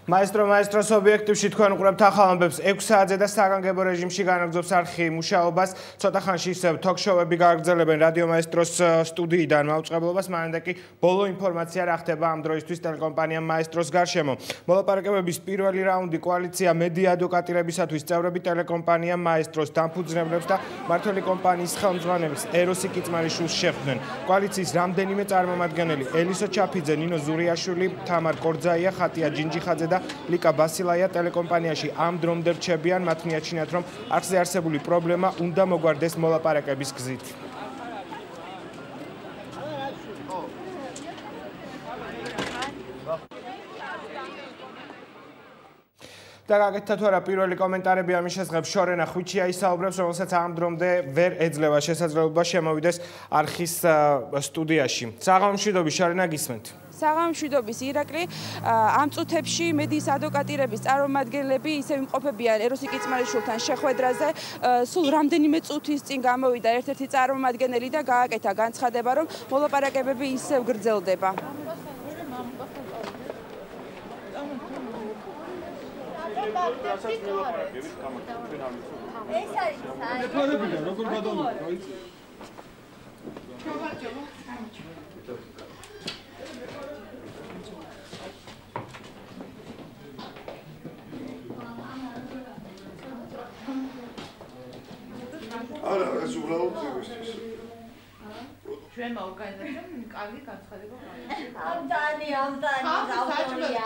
Maestros ობიექტივში თქვენ უყურებთ ახალ ამბებს 6 საათზე და საგანგებო რეჟიმში განაგრძობს არხი მუშაობას. Ცოტა ხანში ისევ თოქ-შოუები გააგრძელებენ რადიო მაესტროს სტუდიიდან მაუწყებლობას, მანამდე კი ბოლო ინფორმაცია რა ხდება ამ დროისთვის ტელეკომპანია მაესტროს გარშემო. მოლაპარაკებების პირველი რაუნდი კოალიცია მედია ადვოკატირებისათვის წევრები ტელეკომპანია მაესტროს დამფუძნებლებს და მმართველი კომპანიის ხელმძღვანელს ეროსი კიწმარიშვილს შეხვდნენ. კოალიციის რამდენიმე წარმომადგენელი ელისო ჩაფიძე, ნინო ზურიაშვილი, თამარ კორძაია, ხატია ჯინჯიხაძე და ლიკა ბასილაია ტელეკომპანიაში ამ დრომდე რჩებიან, მათ მიაჩნიათ, რომ არხზე არსებული პრობლემა უნდა მოგვარდეს მოლაპარაკების გზით. და გაკეთდა თუ არა პირველი კომენტარები ამის შესახებ შორენა ხვიჩია ისაუბრებს, რომელსაც ამ დრომდე ვერ ეძლევა შესაძლებლობა შემოვიდეს არხის სტუდიაში. საღამომშვიდობის შორენა გისმენთ. საღამომშვიდობის ირაკლი, ამ წუთებში მედიის ადვოკატირების წარმომადგენლები ისევ იმყოფებიან ეროსი კიწმარიშვილთან შეხვედრაზე. სულ რამდენიმე წუთის წინ გამოვიდა ერთ-ერთი წარმომადგენელი და გააკეთა განცხადება, რომ მოლაპარაკებები ისევ გრძელდება. ეს უბრალოდ იმისთვის. ჩვენმა ორგანიზაციამ კარგი განცხადება გაიგო. ამდანი ავტორია.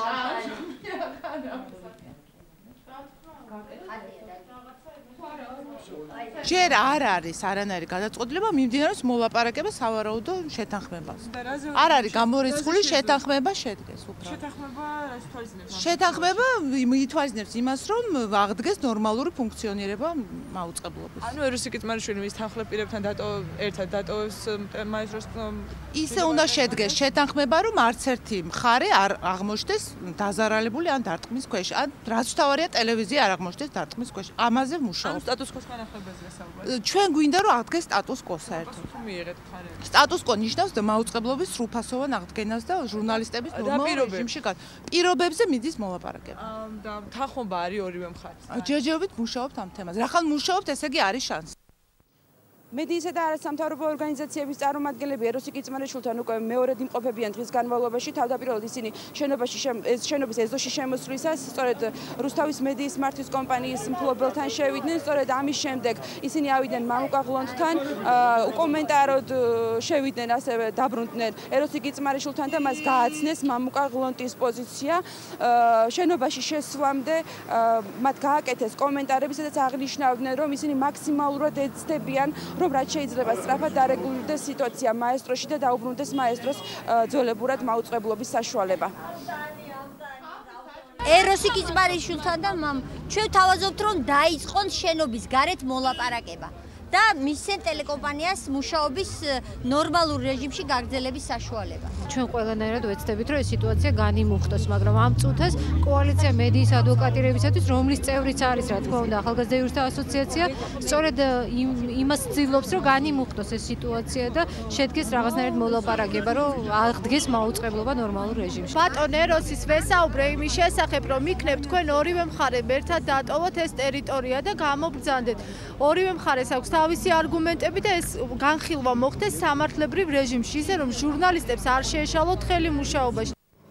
ჯერ არ არის არანაირი გადაწყვეტილება მიმდინარეობს მოლაპარაკება სავარაუდო შეთანხმებას. არ არის გამორიცხული შეთანხმება შედგეს უბრალოდ. შეთანხმება რას თვალისწინებს? შეთანხმება ითვალისწინებს იმას, რომ აღდგეს ნორმალური ფუნქციონირება მაუწყებლობის. ანუ ეროსი კიწმარიშვილი მის თანხლεπირებთან ერთად დატოვებს მაესტროს ისე უნდა შედგეს შეთანხმება, რომ არც ერთი მხარე არ აღმოჩნდეს დაზარალებული ან დარტყმის ქვეშ. ან რაც თავარია ტელევიზია არ აღმოჩნდეს დარტყმის ქვეშ. ამაზე მუშაობს. სტატუს კოს განახლებაზე საუბარი. ჩვენ გვინდა რომ აღდგეს სტატუს კო საერთოდ. მიიღეთ მხარე. სტატუს კო ნიშნავს მაუწყებლობის სრულფასოვან აღდგენას და ჟურნალისტების ნორმალურ რეჟიმში პირობებზე მიდის მოლაპარაკება. და თანხმობა არის ორივე მხარეს. ჯერჯერობით მუშაობთ ამ თემაზე. რახან მუშაობთ, ესე იგი არის შანსი. მედიისა და არასამთავრობო ორგანიზაციების წარმომადგენლები ეროსი კიწმარიშვილთან უკვე მეორედ იმყოფებიან დღის განმავლობაში. თავდაპირველად ისინი შენობის ეზოში შემოსვლისას სწორედ რუსთავის მედიის მართვის კომპანიის მფლობელთან შევიდნენ. სწორედ ამის შემდეგ ისინი ავიდნენ მამუკა ღლონთთან, უკომენტაროდ შევიდნენ, ასევე დაბრუნდნენ ეროსი კიწმარიშვილთან და მას გააცნეს მამუკა ღლონტის პოზიცია. შენობაში შესვლამდე მათ გააკეთეს კომენტარები, სადაც აღნიშნავდნენ, რომ ისინი მაქსიმალურად ეცდებიან, რომ რაც შეიძლება სწრაფად დარეგულირდეს სიტუაცია მაესტროში და დაუბრუნდეს მაესტროს ძველებურად მაუწყებლობის საშუალება. ეროსი კიწმარიშვილთან და ჩვენ თავაზობთ, რომ დაიწყონ შენობის გარეთ მოლაპარაკება და მისცენ ტელეკომპანიას მუშაობის ნორმალურ რეჟიმში გაგრძელების საშუალება. ჩვენ ყველანაირად ვეცდებით, რომ ეს სიტუაცია განიმუხტოს, მაგრამ ამ წუთას კოალიცია მედიის ადვოკატირებისათვის, რომლის წევრიც არის, რა თქმა უნდა, ახალგაზრდა იურისტთა ასოციაცია, სწორედ იმას ცდილობს, რომ განიმუხტოს ეს სიტუაცია და შედგეს რაღაცნაირად მოლაპარაკება, რომ აღდგეს მაუწყებლობა ნორმალურ რეჟიმში. ბატონ ეროსის ვესაუბრე იმის შესახებ, რომ იქნებ თქვენ ორივე მხარემ ერთად დატოვოთ ეს ტერიტორია და გამობრძანდეთ. ორივე მხარეს აქვს თავისი არგუმენტები და ეს განხილვა მოხდეს სამართლებრივ რეჟიმში, ისე რომ ჟურნალისტებს არ შეეშალოთ ხელი მუშაობაში.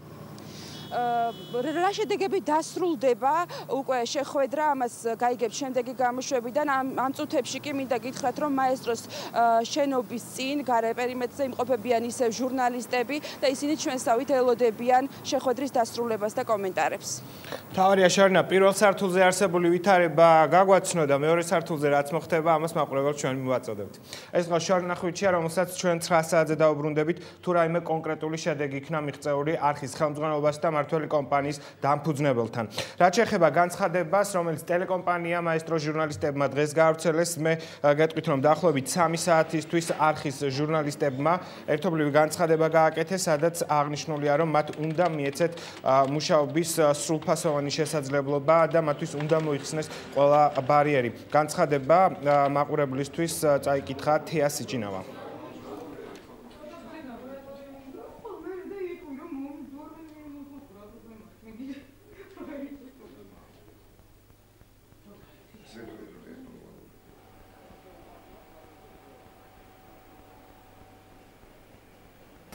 რა შედეგები დასრულდება უკვე შეხვედრა, ამას გაიგებს შემდეგი გამოშვებიდან. ამ წუთებში კი მინდა გითხრათ, რომ მაესტროს შენობის წინ გარე პერიმეტრზე იმყოფებიან ისევ ჟურნალისტები და ისინი ჩვენსავით ელოდებიან შეხვედრის დასრულებას და კომენტარებს. თავარია შორენა, პირველ სართულზე არსებული ვითარება გაგვაცნო და მეორე სართულზე რაც მოხდება, ამას მაყურებელს ჩვენ მივაწოდებთ. ეს იყო შორენა ხვიჩია, რომელსაც ჩვენ 9 საათზე დაუბრუნდებით, თუ რაიმე კონკრეტული შედეგი იქნა მიღწეული არხის ხელმძღვანელობას და მმართველი კომპანიის დამფუძნებელთან. რაც შეეხება განცხადებას, რომელიც ტელეკომპანია მაესტროს ჟურნალისტებმა დღეს გაავრცელეს, მე გეტყვით, რომ დაახლოებით 3 საათისთვის არხის ჟურნალისტებმა ერთობლივი განცხადება გააკეთეს, სადაც აღნიშნულია, რომ მათ უნდა მიეცეთ მუშაობის სრულფასოვანი შესაძლებლობა და მათთვის უნდა მოიხსნეს ყველა ბარიერი. განცხადება მაყურებლისთვის წაიკითხა თეა სიჭინავა.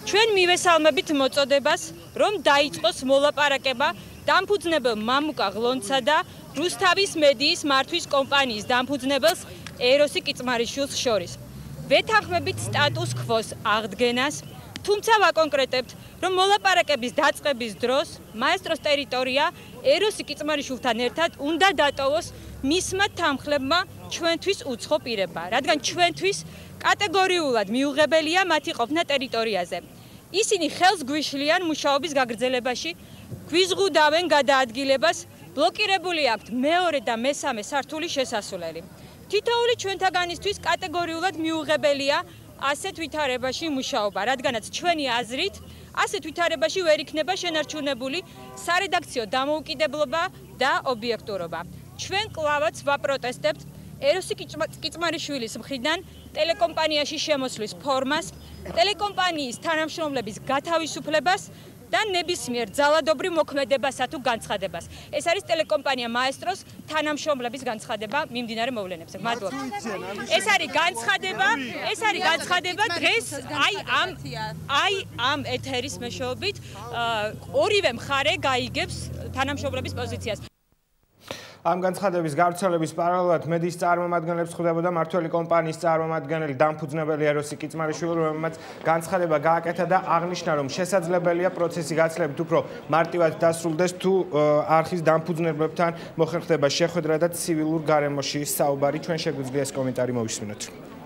ჩვენ მივესალმებით მოწოდებას, რომ დაიწყოს მოლაპარაკება დამფუძნებელ მამუკა ღლონცსა და რუსთავის მედიის მართვის კომპანიის დამფუძნებელს ეროსი კიწმარიშვილს შორის. ვეთანხმებით სტატუს ქვოს აღდგენას, თუმცა ვაკონკრეტებთ, რომ მოლაპარაკების დაწყების დროს მაესტროს ტერიტორია ეროსი კიწმარიშვილთან ერთად უნდა დატოვოს მისმა თანხლებმა ჩვენთვის უცხო პირებმა, რადგან ჩვენთვის კატეგორიულად მიუღებელია მათი ყოფნა ტერიტორიაზე. ისინი ხელს გვიშლიან მუშაობის გაგრძელებაში, გვიზღუდავენ გადაადგილებას, ბლოკირებული აქვთ მეორე და მესამე სართულის შესასვლელი. თითოეული ჩვენთაგანისთვის კატეგორიულად მიუღებელია ასეთ ვითარებაში მუშაობა, რადგანაც ჩვენი აზრით ასეთ ვითარებაში ვერ იქნება შენარჩუნებული სარედაქციო დამოუკიდებლობა და ობიექტურობა. ჩვენ კლავაც ვაპროტესტებთ ეროსი კიწმარიშვილის მხრიდან ტელეკომპანიაში შემოსვლის ფორმას, ტელეკომპანიის თანამშრომლების გათავისუფლებას და ნებისმიერ ძალადობრივ მოქმედებასა თუ განცხადებას. ეს არის ტელეკომპანია მაესტროს თანამშრომლების განცხადება მიმდინარე მოვლენებზე. მადლობა. ეს არის განცხადება დღეს აი ამ ეთერის მეშვეობით ორივე მხარე გაიგებს თანამშრომლების პოზიციას. ამ განცხადების გავრცელების პარალელურად მედიის წარმომადგენლებს ხვდებოდა მართველი კომპანიის წარმომადგენელი დამფუძნებელი ეროსი კიწმარიშვილი, რომელმაც განცხადება გააკეთა და აღნიშნა, რომ შესაძლებელია პროცესი გაცილებით უფრო მარტივად დასრულდეს, თუ არხის დამფუძნებლებთან მოხერხდება შეხვედრა და ცივილურ გარემოში საუბარი. ჩვენ შეგვიძლია ეს კომენტარი მოვისმინოთ.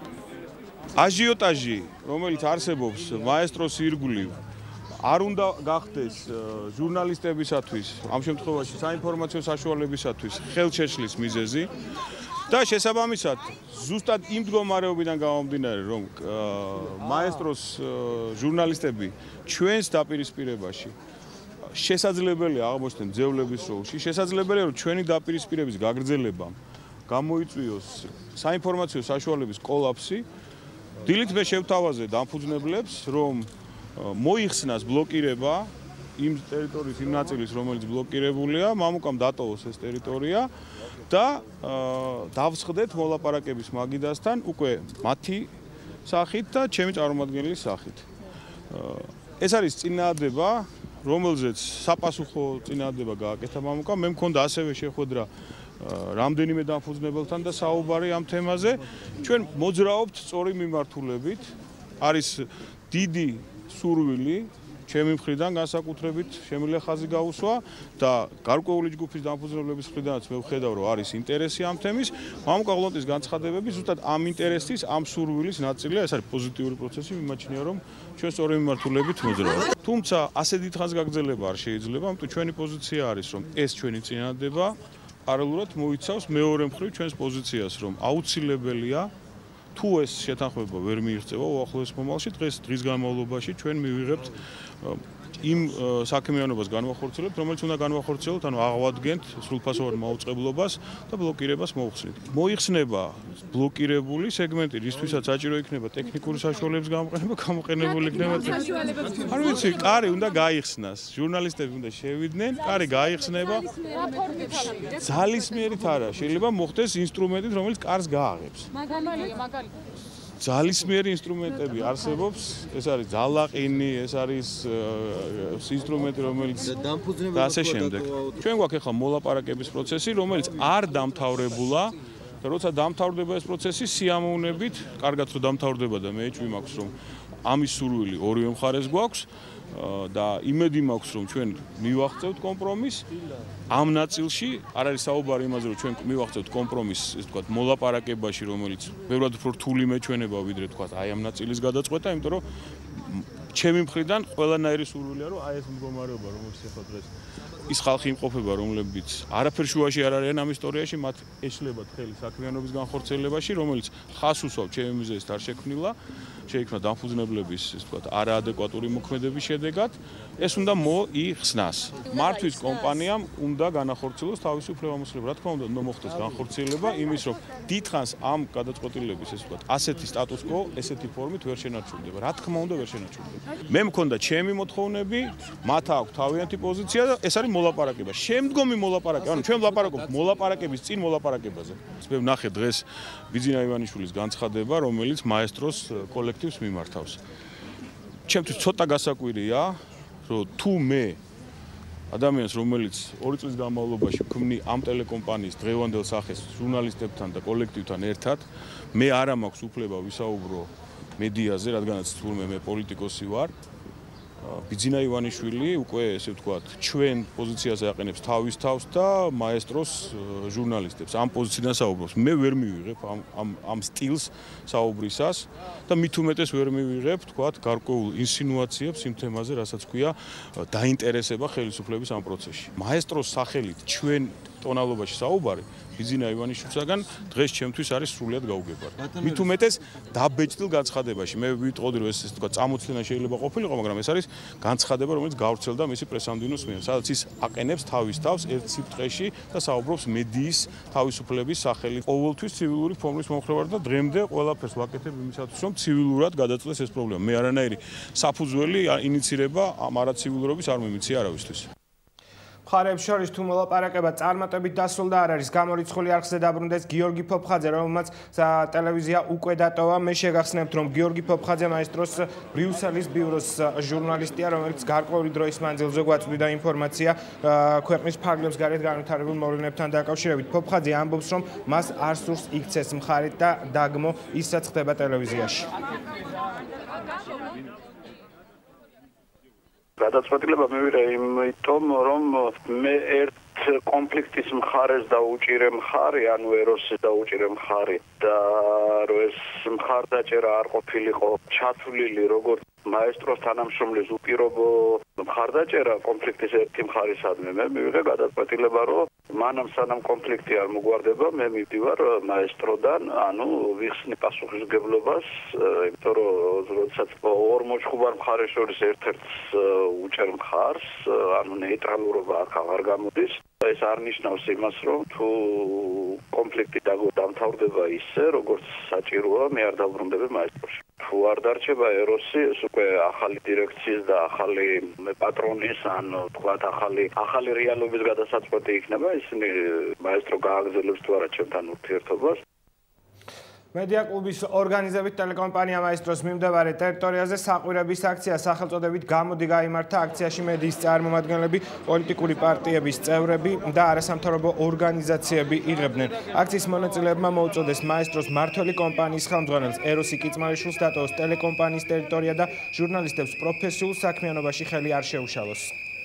აჟიოტაჟი, რომელიც არსებობს მაესტროს ირგვლივ, არ უნდა გახდეს ჟურნალისტებისათვის, ამ შემთხვევაში საინფორმაციო საშუალებისათვის ხელშეშლის მიზეზი და შესაბამისად, ზუსტად იმ მდგომარეობიდან გამომდინარე, რომ მაესტროს ჟურნალისტები ჩვენს დაპირისპირებაში შესაძლებელია აღმოჩნდნენ ძევლების როლში, შესაძლებელია, რომ ჩვენი დაპირისპირების გაგრძელებამ გამოიწვიოს საინფორმაციო საშუალების კოლაფსი. დილით მე შევთავაზე დამფუძნებლებს, რომ მოიხსნას ბლოკირება იმ ტერიტორიის იმ ნაწილის, რომელიც ბლოკირებულია, მამუკამ დატოვოს ეს ტერიტორია და დავსხდეთ მოლაპარაკების მაგიდასთან უკვე მათი სახით და ჩემი წარმომადგენლის სახით. ეს არის წინააღმდება, რომელზეც საპასუხო წინააღმდება გააკეთა მამუკამ. მე მქონდა ასევე შეხვედრა რამდენიმე დამფუძნებელთან და საუბარი ამ თემაზე. ჩვენ მოძრაობთ სწორი მიმართულებით. არის დიდი სურვილი ჩემი მხრიდან განსაკუთრებით შემიძლია ხაზი გაუსვა და გარკვეული ჯგუფის დამფუძნებლების მხრიდანაც მე ვხედავ, რომ არის ინტერესი ამ თემის. მამუკა ღლონტის განცხადებები ზუსტად ამ ინტერესის, ამ სურვილის ნაწილია. ეს არის პოზიტიური პროცესი, მიმაჩნია, რომ ჩვენ სწორი მიმართულებით მოძრაობთ. თუმცა ასე დიდხანს გაგრძელება არ შეიძლება, ამიტომ ჩვენი პოზიცია არის, რომ ეს ჩვენი წინადადება პარალელურად მოიცავს მეორე მხრივ ჩვენს პოზიციას, რომ აუცილებელია თუ ეს შეთანხმება ვერ მიიღწევა უახლოეს მომავალში, დღის განმავლობაში ჩვენ მივიღებთ იმ საქმიანობას განვახორციელებთ, რომელიც უნდა განვახორციელოთ, ანუ აღვადგენთ სრულფასოვან მაუწყებლობას და ბლოკირებას მოუხსნით. მოიხსნება ბლოკირებული სეგმენტი, რისთვისაც საჭირო იქნება ტექნიკური საშუალებების გამოყენებული იქნება. არ ვიცი, კარი უნდა გაიხსნას, ჟურნალისტები უნდა შევიდნენ, კარი გაიხსნება. ძალისმიერით არა, შეიძლება მოხდეს ინსტრუმენტით, რომელიც კარს გააღებს. ძალისმიერი ინსტრუმენტები არსებობს, ეს არის ძალაყინი, ეს არის ინსტრუმენტი, რომელიც და ასე შემდეგ. ჩვენ გვაქვს ახლა მოლაპარაკების პროცესი, რომელიც არ დამთავრებულა და როცა დამთავრდება ეს პროცესი, სიამოვნებით, კარგად რომ დამთავრდება და მე ეჭვი მაქვს, რომ ამის სურვილი ორივე მხარეს გვაქვს და იმედი მაქვს, რომ ჩვენ მივაღწევთ კომპრომისს. ამ ნაწილში არ არის საუბარი იმაზე, რომ ჩვენ მივაღწევთ კომპრომისს, ეს თქვა მოლაპარაკებაში, რომელიც ბევრად უფრო რთული მეჩვენება ვიდრე თქვა აი ამ ნაწილის გადაწყვეტა, იმიტომ რომ ჩემი მხრიდან ყველანაირი სურვილია, რომ აი ეს მდგომარეობა, რომელიც ახლა დღეს ის ხალხი იმყოფება, რომლებიც არაფერ შუაში არ არიან ამ ისტორიაში, მათ ეშლებათ ხელი საქმიანობის განხორციელებაში, რომელიც ხას უსვამს ჩემი მიზეზით არ შექმნილა, შეიქმნა დამფუძნებლების, ეს თქვა არაადეკვატური მოქმედების შედეგად, ეს უნდა მოიხსნას. მართვის კომპანიამ უნდა განახორციელოს თავისი უფლებამოსილება. რა თქმა უნდა, უნდა მოხდეს განხორციელება იმის, რომ დიდხანს ამ გადაწყვეტილების, ეს თქვა ასეთი სტატუს კო, ესეთი ფორმით ვერ შენარჩუნდება. რა თქმა უნდა, ვერ შენარჩუნდება. მე მქონდა ჩემი მოთხოვნები, მათ აქვს თავიანთი პოზიცია და ეს არის მოლაპარაკება. შემდგომი მოლაპარაკება, ანუ ჩვენ ვლაპარაკობთ მოლაპარაკების წინ მოლაპარაკებაზე. მე ვნახე დღეს ბიძინა ივანიშვილის განცხადება, რომელიც მაესტროს კოლექტივს მიმართავს. ჩემთვის ცოტა გასაკვირია, რომ თუ მე ადამიანს, რომელიც 2 წლის განმავლობაში ვქმნი ამ ტელეკომპანიის დღევანდელ სახეს ჟურნალისტებთან და კოლექტივთან ერთად, მე არა მაქვს უფლება ვისაუბრო მედიაზე, რადგანაც თურმე მე პოლიტიკოსი ვარ. ბიძინა ივანიშვილი უკვე ესე ვთქვათ, ჩვენ პოზიციას აყენებს თავის თავს და მაესტროს ჟურნალისტებს. ამ პოზიციიდან საუბრობს. მე ვერ მივიღებ ამ სტილს საუბრისას და მით უმეტეს ვერ მივიღებ, ვთქვათ, გარკვეულ ინსინუაციებს იმ თემაზე, რასაც ქვია დაინტერესება ხელისუფლების ამ პროცესში. მაესტროს სახელით ჩვენ ტონალობაში საუბარი ბიძინა ივანიშვილისაგან დღეს ჩემთვის არის სრულიად გაუგებარი. მით უმეტეს დაბეჭდილ განცხადებაში. მე ვიტყოდი რომ ეს თქვა წამოცლენა შეიძლება ყოფილიყო, მაგრამ ეს არის განცხადება, რომელიც გავრცელდა მისი პრესამდინოს მიერ, სადაც ის აყენებს თავის თავს ერთ სიფრთხეში და საუბრობს მედიის თავისუფლების სახელით. ყოველთვის ცივილური ფორმის მომხრე ვარ და დღემდე ყველაფერს ვაკეთებ იმისათვის, რომ ცივილურად გადაწყვეტს ეს პრობლემა. მე არანაირი საფუძველი ინიცირება ამ არაცივილურობის არ მიმიცია არავისთვის. მხარეებს შორის თუ მოლაპარაკება წარმატებით დასრულდა არ არის გამორიცხული არხზე დაბრუნდეს გიორგი ფოფხაძე, რომელმაც ტელევიზია უკვე დატოვა. მე შეგახსენებთ, რომ გიორგი ფოფხაძე მაესტროს ბრიუსელის ბიუროს ჟურნალისტია, რომელიც გარკვეული დროის მანძილზე გვაწვდიდა ინფორმაცია ქვეყნის ფარგლებს გარეთ განვითარებულ მოვლენებთან დაკავშირებით. ფოფხაძე ამბობს, რომ მას არ სურს იქცეს მხარით და დაგმო ის, რაც ხდება ტელევიზიაში. გადაწყვეტილება მივიღე იმიტომ, რომ მე ერთ კონფლიქტის მხარეს დაუჭირე მხარი, ანუ ეროსის დაუჭირე მხარი და რომ ეს მხარდაჭერა არ ყოფილიყო ჩათვლილი როგორც მაესტროს თანამშრომლის უპირობო მხარდაჭერა კონფლიქტის ერთი მხარისადმი. მე მივიღე გადაწყვეტილება, რომ მანამ სანამ კონფლიქტი არ მოგვარდება, მე მივდივარ მაესტროდან, ანუ ვიხსნი პასუხისმგებლობას, იმიტომ რომ როდესაც ორ მოჩხუბარ მხარეს შორის ერთ-ერთს უჭერ მხარს, ანუ ნეიტრალურობა აქ აღარ გამოდის. ეს არ ნიშნავს იმას, რომ თუ კონფლიქტი დამთავრდება ისე, როგორც საჭიროა, მე არ დავბრუნდები მაესტროში. თუ არ დარჩება ეროსი, ეს უკვე ახალი დირექციის და ახალი პატრონის, ანუ თქვათ ახალი რეალობის გადასაწყვეტი იქნება, ისინი მაესტრო გააგრძელებს თუ არა ჩემთან ურთიერთობას. მედია კლუბის ორგანიზებით ტელეკომპანია მაესტროს მიმდებარე ტერიტორიაზე საყვირების აქცია სახელწოდებით გამოდი გაიმართა. აქციაში მედიის წარმომადგენლები, პოლიტიკური პარტიების წევრები და არასამთავრობო ორგანიზაციები იღებდნენ. აქციის მონაწილეებმა მოუწოდეს მაესტროს მმართველი კომპანიის ხელმძღვანელს ეროსი კიწმარიშვილს დატოვოს ტელეკომპანიის ტერიტორია და ჟურნალისტებს პროფესიულ საქმიანობაში ხელი არ შეუშალოს.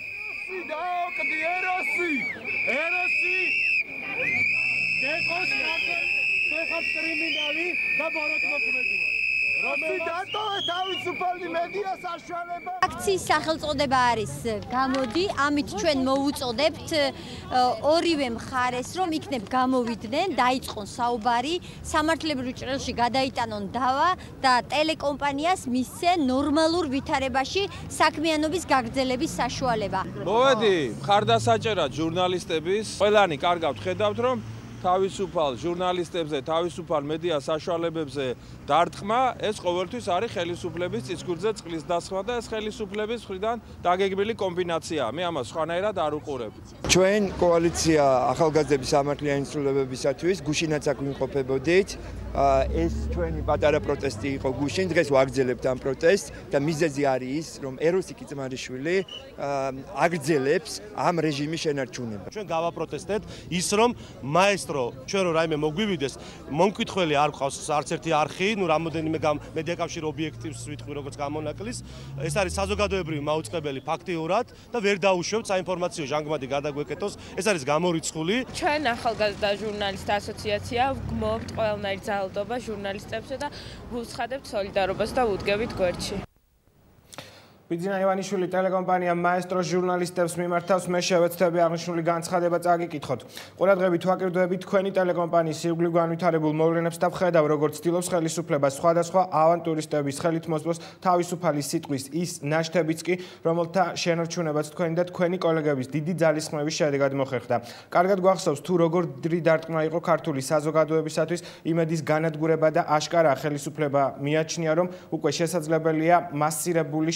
კრიმინალი და ბოროტმოქმედი რომელიც დატოვე თავისუფალი მედია საშუალება. აქციის სახელწოდება არის გამოდი, ამით ჩვენ მოუწოდებთ ორივე მხარეს, რომ იქნებ გამოვიდნენ, დაიწყონ საუბარი, სამართლებრივ ჭრილში გადაიტანონ დავა და ტელეკომპანიას მისცენ ნორმალურ ვითარებაში საქმიანობის გაგრძელების საშუალება. მოვედი მხარდასაჭერად ჟურნალისტების, ყველანი კარგავთ ხედავთ, რომ თავისუფალ ჟურნალისტებზე, თავისუფალ მედია საშუალებებზე დარტყმა, ეს ყოველთვის არის ხელისუფლების წისქვილზე წყლის დასხმა და ეს ხელისუფლების მხრიდან დაგეგმილი კომბინაციაა. მე ამას სხვანაირად არ უყურებ. ჩვენ კოალიცია ახალგაზრდების სამართლიანი ცვლილებებისათვის გუშინაც აქ ვიმყოფებოდით. ეს ჩვენი პატარა პროტესტი იყო გუშინ, დღეს ვაგრძელებთ ამ პროტესტს და მიზეზი არის ის, რომ ეროსი კიწმარიშვილი აგრძელებს ამ რეჟიმის შენარჩუნებას. ჩვენ გავაპროტესტეთ ის, რომ მაესტრო ჩვენ რო რაიმე მოგვივიდეს, მომკითხველი არ ყავს არც ერთი არხი, ნუ რამოდენიმე მედიაკავშირ ობიექტივს ვიტყვი როგორც გამონაკლის, ეს არის საზოგადოებრივი მაუწყებელი ფაქტიურად და ვერ დაუშვებთ საინფორმაციო ჟანგბადი გადაგვეკეთოს, ეს არის გამორიცხული. ჩვენ ახალგაზრდა ჟურნალისტთა ასოციაცია ვგმობთ ყველანაირ ძალადობა ჟურნალისტებზე და ვუცხადებთ სოლიდარობას და ვუდგებით გვერდში. ბიძინა ივანიშვილი ტელეკომპანია მაესტროს ჟურნალისტებს მიმართავს. მე შევეცდები აღნიშნული განცხადება წაგიკითხოთ. ყურადღებით ვაკირდებით თქვენი ტელეკომპანიის ირგვლივ განვითარებულ მოვლენებს და ვხედავ, როგორც ცდილობს ხელისუფლება სხვადასხვა ავანტურისტების ხელით მოსწოს თავისუფალი სიტყვის ის ნაშთებიც კი, რომელთა შენარჩუნებაც თქვენი და თქვენი კოლეგების დიდი ძალისხმევის შედეგად მოხერხდა. კარგად გვახსოვს თუ როგორი დარტყმა იყო ქართული საზოგადოებისათვის იმედის განადგურება და აშკარა ხელისუფლება მიაჩნია, რომ უკვე შესაძლებელია მასირებული შეტევა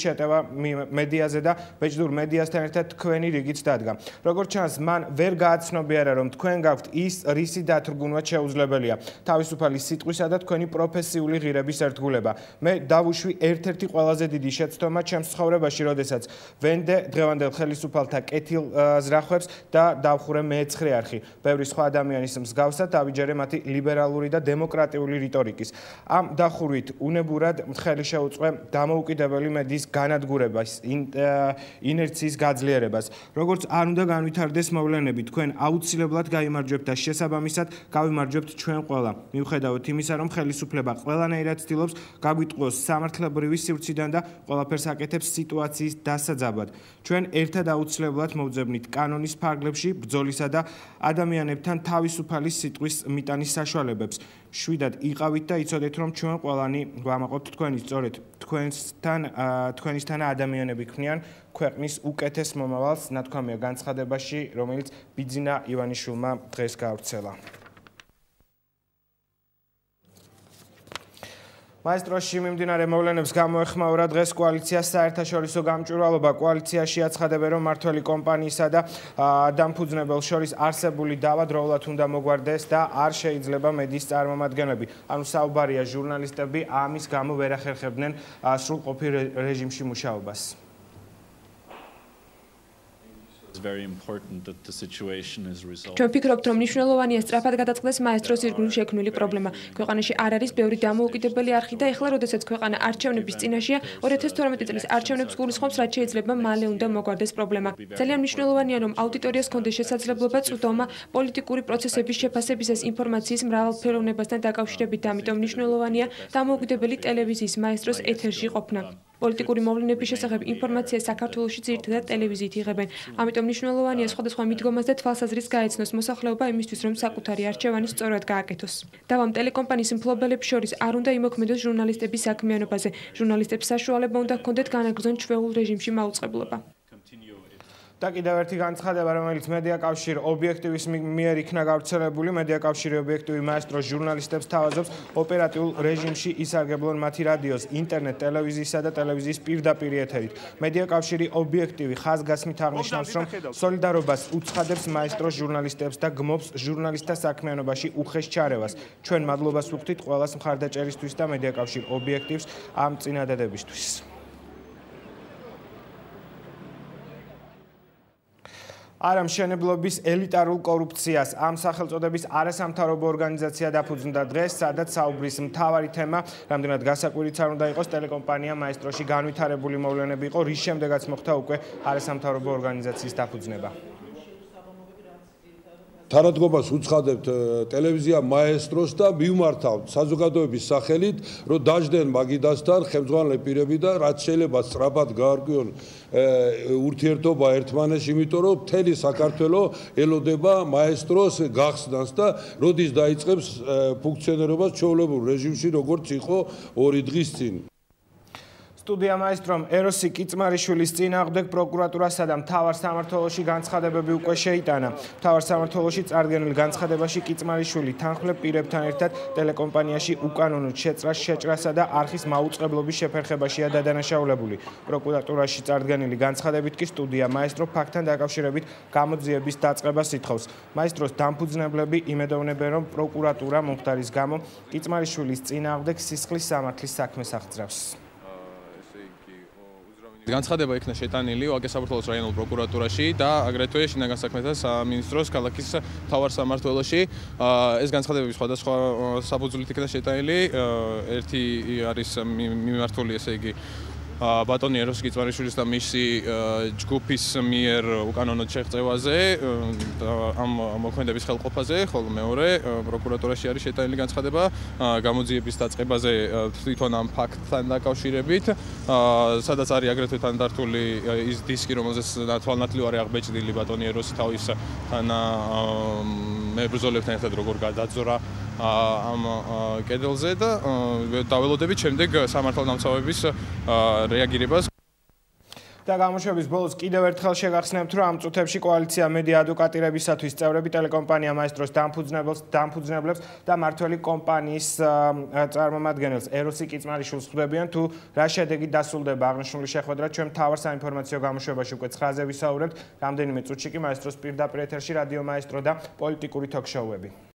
მედიაზე და ბეჭდურ მედიასთან ერთად თქვენი რიგიც დადგა. როგორც ჩანს, მან ვერ გააცნობიერა, რომ თქვენ გაქვთ ის, რისი დათრგუნვაც შეუძლებელია. თავისუფალი სიტყვისა და თქვენი პროფესიული ღირების ერთგულება. მე დავუშვი ერთ-ერთი ყველაზე დიდი შეცდომა ჩემს ცხოვრებაში, როდესაც ვენდე დღევანდელ ხელისუფალთა კეთილ ზრახვებს და დავხურე მეცხრე არხი. ბევრი სხვა ადამიანის მსგავსად ავიჯერე მათი ლიბერალური და დემოკრატიული რიტორიკის. ამ დახურვით უნებურად ხელი შეუწყე დამოუკიდებელი მედიის განადგურებას, ინერციის გაძლიერებას. როგორც არ უნდა განვითარდეს მოვლენები, თქვენ აუცილებლად გაიმარჯვებთ და შესაბამისად გავიმარჯვებთ ჩვენ ყველა. მიუხედავად იმისა, რომ ხელისუფლება ყველანაირად ცდილობს გაგვიტყუოს სამართლებრივი სივრციდან და ყველაფერს აკეთებს სიტუაციის დასაძაბად. ჩვენ ერთად აუცილებლად მოვძებნით კანონის ფარგლებში ბრძოლისა და ადამიანებთან თავისუფალი სიტყვის მიტანის საშუალებებს. შვიდად იყავით და იცოდეთ, რომ ჩვენ ყველანი გვამაყობთ თქვენი სწორედ თქვენისთან ადამიანები ქმნიან ქვეყნის უკეთეს მომავალს, ნათქვამია განცხადებაში, რომელიც ბიძინა ივანიშვილმა დღეს გაავრცელა. მაესტროში მიმდინარე მოვლენებს გამოეხმაურა დღეს კოალიციას საერთაშორისო გამჭვირვალობა. კოალიციაში აცხადებენ, რომ მმართველი კომპანიისა და დამფუძნებელ შორის არსებული დავა დროულად უნდა მოგვარდეს და არ შეიძლება მედიის წარმომადგენლები. ანუ საუბარია ჟურნალისტები ამის გამო ვერ ახერხებდნენ სრულყოფილ რეჟიმში მუშაობას. ჩვენ ვფიქრობთ, რომ მნიშვნელოვანია სწრაფად გადაწყდეს მაესტროს ირგვლივ შექმნილი პრობლემა. ქვეყანაში არ არის ბევრი დამოუკიდებელი არხი და ეხლა, როდესაც ქვეყანა არჩევნების წინაშეა, 2012 წლის არჩევნებს გულისხმობს, რაც შეიძლება მალე უნდა მოგვარდეს პრობლემა. ძალიან მნიშვნელოვანია, რომ აუდიტორიას ჰქონდეს შესაძლებლობა წვდომა პოლიტიკური პროცესების შეფასებისას ინფორმაციის მრავალფეროვნებასთან დაკავშირებით და ამიტომ მნიშვნელოვანია დამოუკიდებელი ტელევიზიის მაესტროს ეთერში ყოფნა. პოლიტიკური მოვლენების შესახებ ინფორმაცია საქართველოში ძირითადად ტელევიზიით იღებენ. ამიტომ მნიშვნელოვანია სხვადასხვა მიდგომას და თვალსაზრისს გაეცნოს მოსახლეობა იმისთვის, რომ საკუთარი არჩევანი სწორად გააკეთოს. დავამ ტელეკომპანიის მფლობელებს შორის არ უნდა იმოქმედოს ჟურნალისტების საქმიანობაზე. ჟურნალისტებს საშუალება უნდა ჰქონდეთ განაგრძონ ჩვეულ რეჟიმში მაუწყებლობა. და კიდევ ერთი განცხადება, რომელიც მედიაკავშირ ობიექტივის მიერ იქნა გავრცელებული, მედიაკავშირი ობიექტივი მაესტროს ჟურნალისტებს თავაზობს ოპერატიულ რეჟიმში ისარგებლონ მათი რადიოს, ინტერნეტ, ტელევიზიისა და ტელევიზიის პირდაპირ ეთერით. მედიაკავშირი ობიექტივი ხაზგასმით აღნიშნავს, რომ სოლიდარობას უცხადებს მაესტროს ჟურნალისტებს და გმობს ჟურნალისტთა საქმიანობაში უხეშ ჩარევას. ჩვენ მადლობას ვუხდით ყველას მხარდაჭერისთვის და მედიაკავშირ ობიექტივს ამ წინადადებისთვის. არამშენებლობის ელიტარულ კორუფციას ამ სახელწოდების არასამთავრობო ორგანიზაცია დაფუძნდა დღეს, სადაც საუბრის მთავარი თემა, რამდენად გასაკვირიც არ უნდა იყოს, ტელეკომპანია მაესტროში განვითარებული მოვლენები იყო, რის შემდეგაც მოხდა უკვე არასამთავრობო ორგანიზაციის დაფუძნება. თანადგომას უცხადებთ ტელევიზია მაესტროს და მივმართავთ საზოგადოების სახელით, რომ დაждენ მაგიდასთან ხელმძღვანელი პირები და რაც შეიძლება სწრაფად გაარკვიონ ურთიერთობა ერთმანეთში, იმიტომ რომ მთელი საქართველო ელოდება მაესტროს გახსნას და როდის დაიწყებს ფუნქციონირებას ჩვეულებრივ რეჟიმში, როგორც იყო 2 დღის წინ. სტუდია მაესტრომ ეროსი კიწმარიშვილის წინააღმდეგ პროკურატურასა და მთავარ სამმართველოში განცხადებები უკვე შეიტანა. მთავარ სამმართველოში წარდგენილ განცხადებაში კიწმარიშვილი თანხმლებ პირებთან ერთად ტელეკომპანიაში უკანონო შეწრას შეჭრასა და არხის მაუწყებლობის შეფერხებაშია დადანაშაულებული. პროკურატურაში წარდგენილი განცხადებით კი სტუდია მაესტრო ფაქტთან დაკავშირებით გამოძიების დაწყებას ითხოვს. მაესტროს დამფუძნებლები იმედოვნებენ, რომ პროკურატურა მომხდარის გამო კიწმარიშვილის წინააღმდეგ სისხლის სამართლის საქმეს აღძრავს. განცხადება იქნა შეტანილი ვაკე-საბურთალოს რაიონულ პროკურატურაში და აგრეთვე შინაგან საქმეთა სამინისტროს ქალაქის მთავარ სამმართველოში. ეს განცხადებები სხვადასხვა საფუძვლით იქნა შეტანილი. ერთი არის მიმართული, ესე იგი, ბატონი ეროსი კიწმარიშვილის და მისი ჯგუფის მიერ უკანონო შეღწევაზე ამ მოქმედების ხელყოფაზე, ხოლო მეორე პროკურატურაში არის შეტანილი განცხადება გამოძიების დაწყებაზე თვითონ ამ ფაქტთან დაკავშირებით, სადაც არის აგრეთვე თანდართული ის დისკი, რომელზეც თვალნათლივ არის აღბეჭდილი ბატონი ეროსი თავის მებრძოლებთან ერთად როგორ გადაძრა ამ კედელზე და დაველოდებით შემდეგ სამართალდამცავების რეაგირებას. და გამოშვების ბოლოს კიდევ ერთხელ შეგახსნებთ, რომ ამ წუთებში კოალიცია მედია ადვოკატირებისათვის წევრები ტელეკომპანია მაესტროს დამფუძნებლებს და მართველი კომპანიის წარმომადგენელს ეროსი კიწმარიშვილს ხვდებიან თუ რა შედეგი დასრულდება აღნიშნული შეხვედრა. ჩვენ მთავარ საინფორმაციო გამოშვებაში უკვე 9-ზე ვისაუბრებთ. რამდენიმე წუთში კი მაესტროს პირდაპირ ეთერში რადიო მაესტრო და პოლიტიკური თოქ-შოუები.